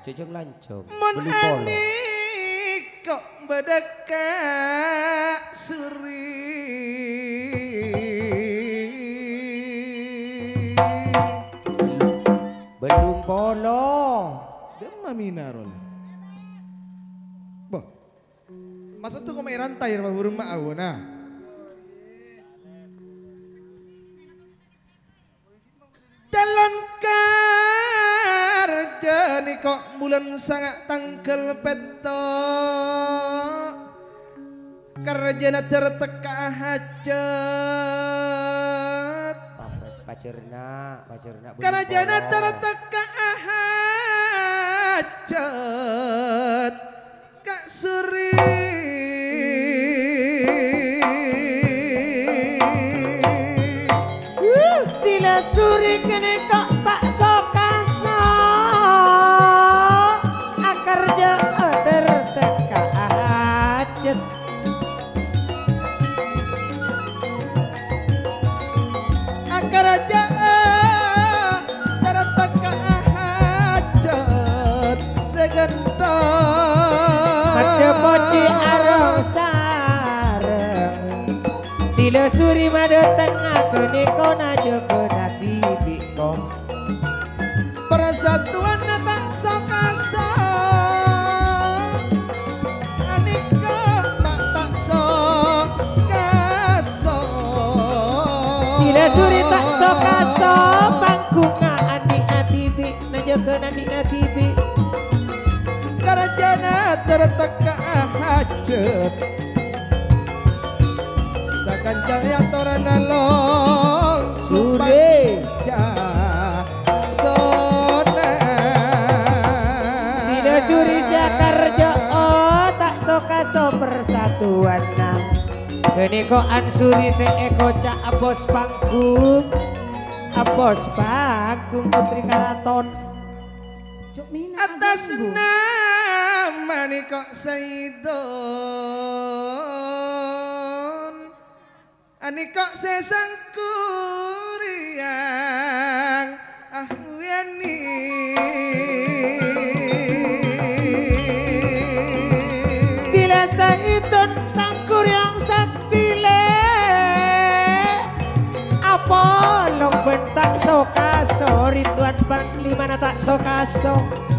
jojong lancung. Mon Beli polo. kok bedeka suri. Belum polo. Demam minarol. Boh. Masa tuh kau main rantai apa burung mau nah. Calon kerja nih kok bulan sangat tangkel petok. Kerjana terteka hajat. Pacerna. Kerjana terteka hajat. Kak Suri. Tila Suri kene kok tak sokaso kerja terteka hajat. Kerja terteka hajat segentar. Mace poci arong sareng Tila Suri made tengah kene kona joko dati biko. Persatuan tak sokaso anika tak sokaso. Tila Suri tak sokaso pangkunga adik natibi na joko adik natibi. Kerjana terteka hajat sakan jaya torana long Suri sona. Tila Suri sia kerja tak sokaso persatuan nang kene kok ansuri seeko cak abos panggung putri karaton. Atas nama nih kok Saidon ani kok sesang kuriang ahwiani. Tila Saidon sangkur yang saktile apa long bentak sokaso Ridwan Panglima na tak sokaso.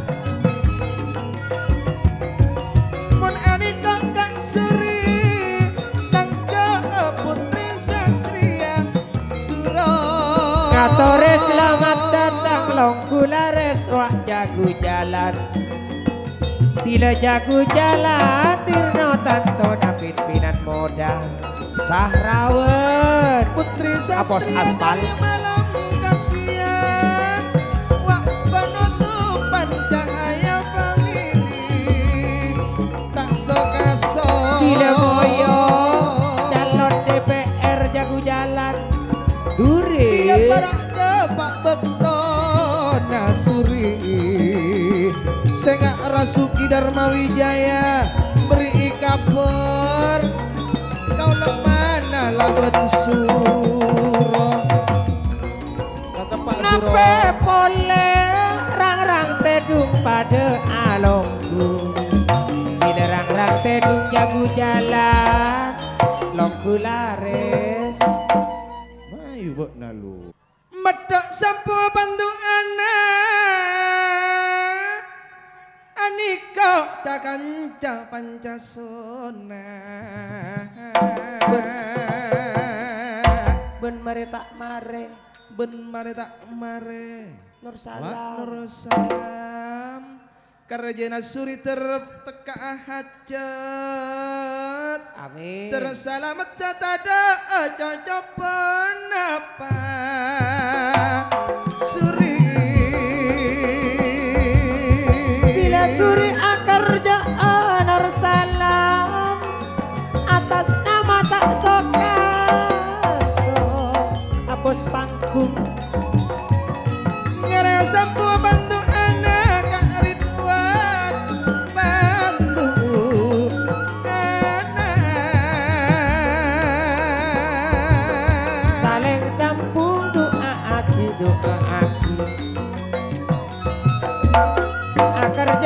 Mon ani kok Kak Suri tangga putri sastria suro. Ngatore selamat datang Longkulares wak jago jalan. Tila jago jalan Tirno Tanto David Pinan Moda Sahrawen Putri Apos sastria aspal. dari malam kasihan wak penutupan cahaya famili tak sokaso. Tila Moyo calon DPR jago jalan. Dure Tila barang depak bekto Nasuri Sengak Rasuki Dharma Wijaya beri kabar kau lemana laban suro. Kata Pak Suro Nape pole rang-rang tedung pada alongku. Bila rang-rang tedung jago jalan Longkulares. Mayu bok nalu medok sampo bantu anak anika cakanca pancasona. Ben mare tak mare Ben mare tak mare Nur Wak salam Nur salam Kerjana Suri terteka hajat. Amin. Terselamat tada cocok penapa Suri. Tila Suri kerja Nur salam atas nama tak sokaso apos panggung Ngerasa buah bantu anak Kak Ridwan bantu anak saling sambung doa aki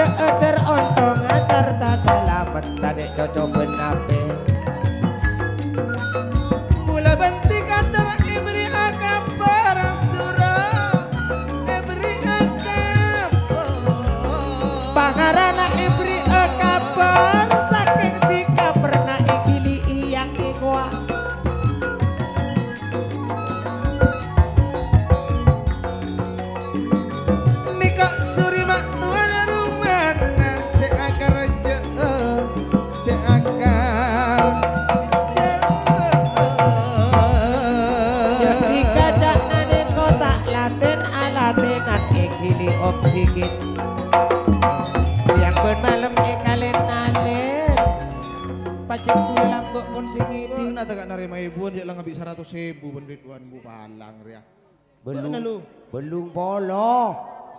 sikit. Siang ben malam kalen alen. Pacek kula lambok pun sing iki. Na tagak narima ibu dia lang abi 100.000 ben Ridwan bu palang ria. Belum polo.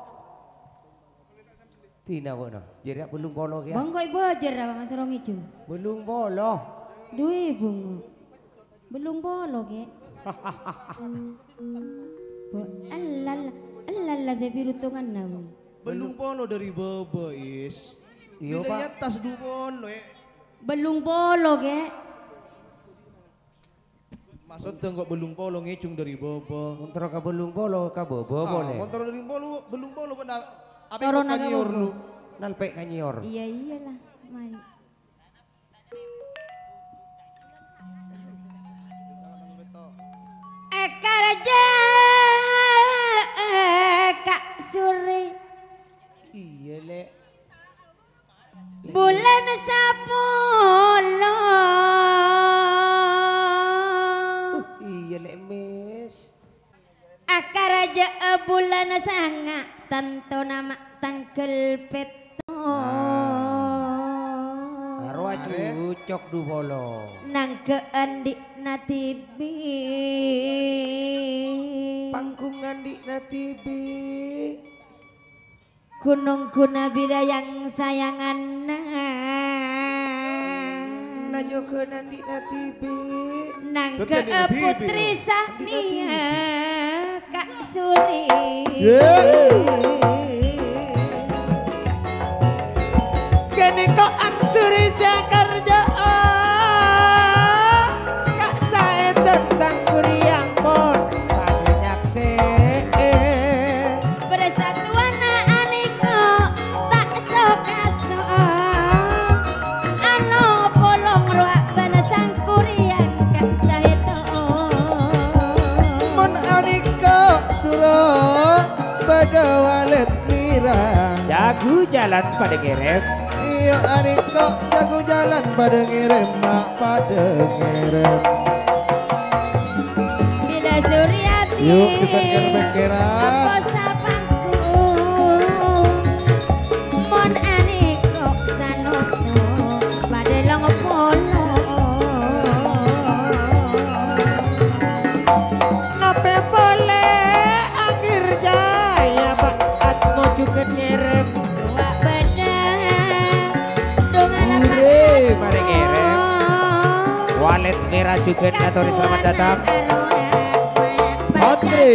Tina kono. Jadi belum polo ya. Bang kok bojer apa Mas Rong Ijo? Belum polo. Duwe bungo. Belum bolo ke. Bo alala saya pirutungan namu. Belum polo dari Bobo is. Iya Bila pak. ya tas du polo Belum bolo ke. Maksud tuh kok belum polo ngecung dari Bobo. Montro ka belum polo ka bobo boleh. Motor dari polo belum polo benar. Apa Toro kok naga kanyior Bobo. lu? Nalpek kanyior. Iya iyalah. Man. Ekaraja Kak Suri Iya lek. bulan 10 Iya lek mes. Akaraja bulan sanga tanto nama tangkel peto Arwah cucok du polo. nang keandi natibi Pangkungan di natibi. gunung guna bidayang sayangan Najoke nandi natibi. nang Betul, ke Natibi. putri sahnia Kak Suri Kene kok ansuri sakarja Kak saedan sang kuriang pon Padenyak se persatuan aniko tak sokaso ano polong ruak bana sang kuriang Kak Saheto Mon anika suro pada walet mira. Jagu jalan pada ngerem Iya anika jago jalan pada ngirim mak pada ngirim. bila Suryati Yuk kita ker-bekeran. apa sapangku mon aniko sanoto pada long polo Nape boleh akhir jaya Baat mau juga ngerem Wak bedang dengan Ure pada ngerem Walet merah juga Natori selamat datang Otri.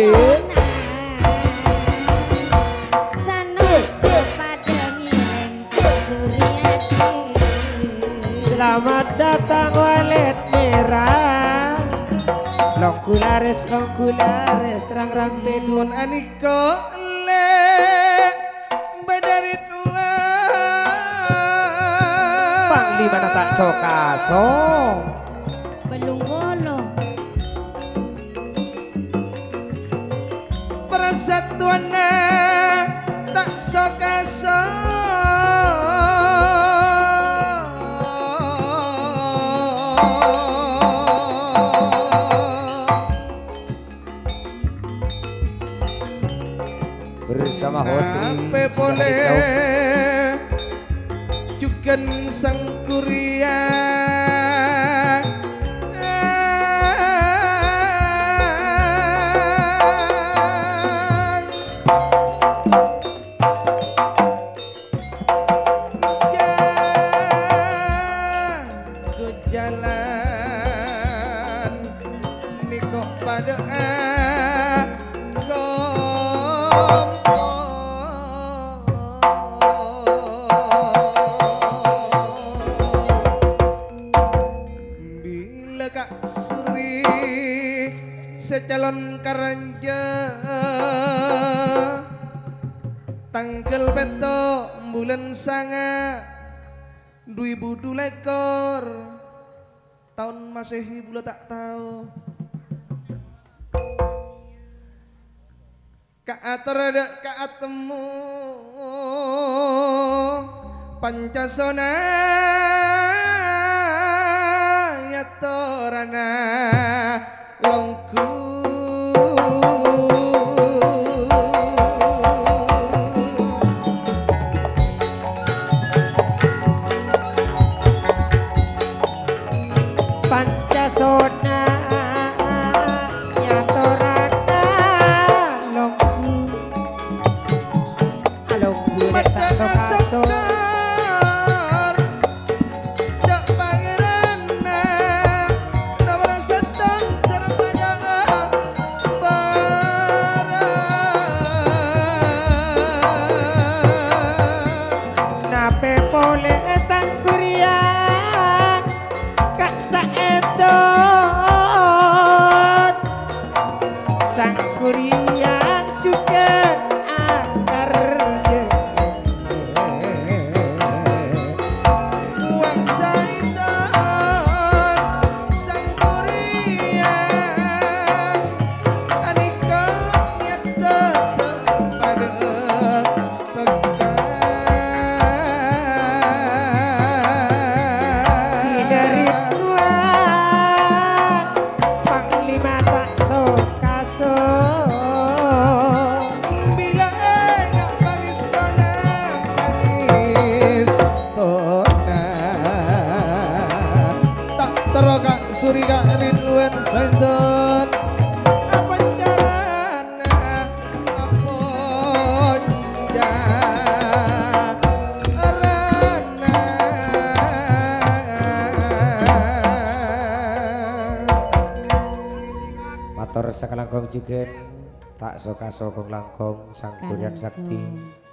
Selamat datang walet merah Longkulares Rang-rang bedun Mon anika le badari tua. Panglima na tak so Belum bolo Persatuan tak sokaso. Bersama Hotri. Ape boleh juga sang kuriang. Jago jalan niko pada bila Kak Suri secalon karanja tanggal beto bulan sanga 2002 tahun Masehi bula tak tahu Kak atur ada Kak atemu Pancasona ya torana longku matur sakalangkong juga tak soka sokong langkong sang kuryang sakti